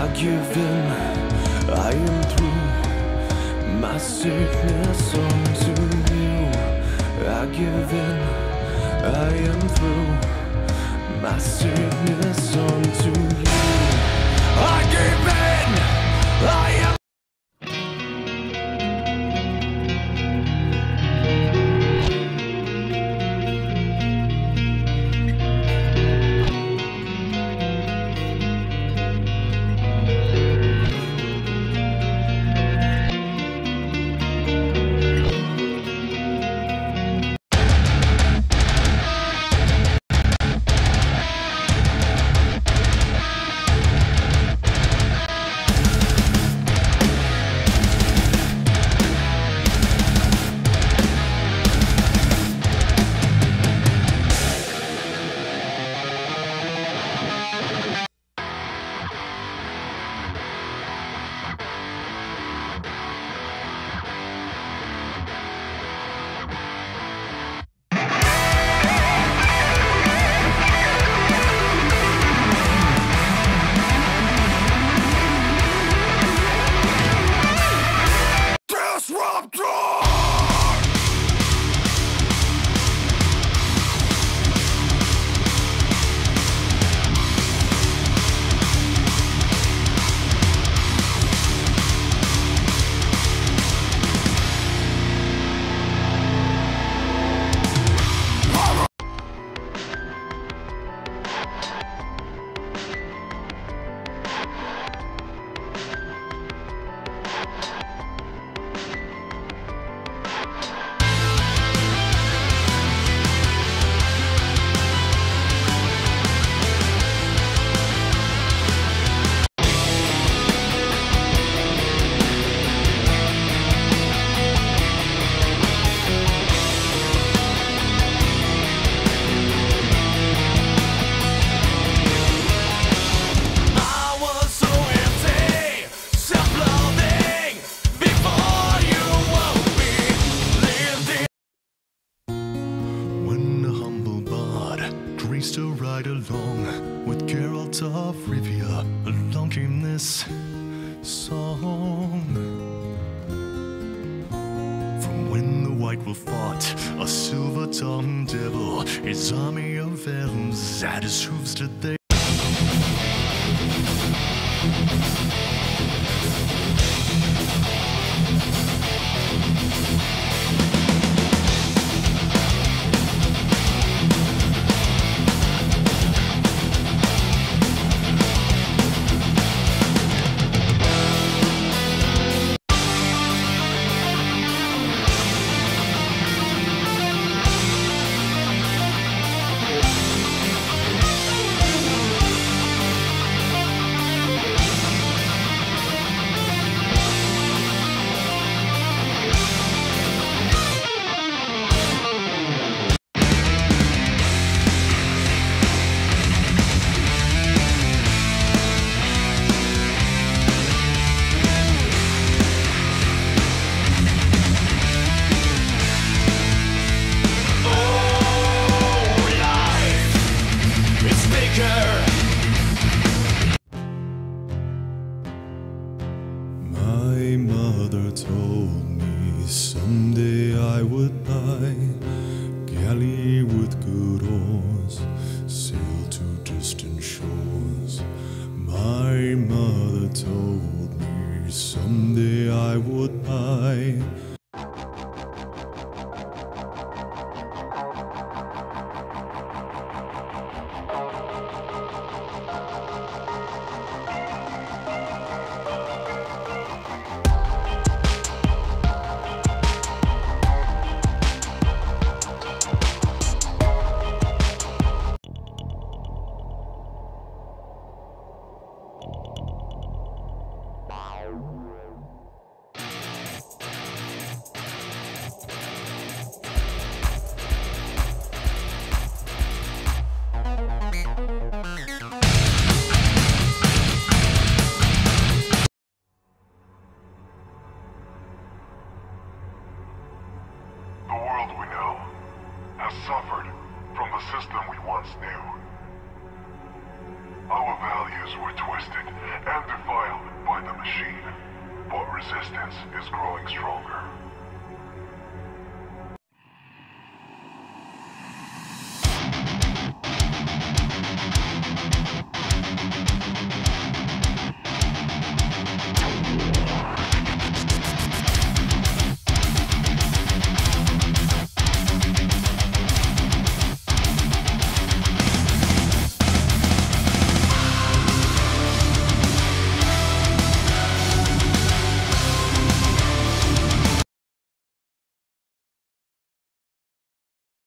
I give in, I am through. My sickness unto you. I give in, I am through. My sickness unto you. I give in, I am. To ride along with Geralt of Rivia, along came this song. From when the White Wolf fought a silver-tongued devil, his army of elves at his hooves stood they. My mother told me someday I would buy galley with good oars, sail to distant shores. My mother told me someday I would buy. has suffered from the system we once knew. Our values were twisted and defiled by the machine. But resistance is growing stronger.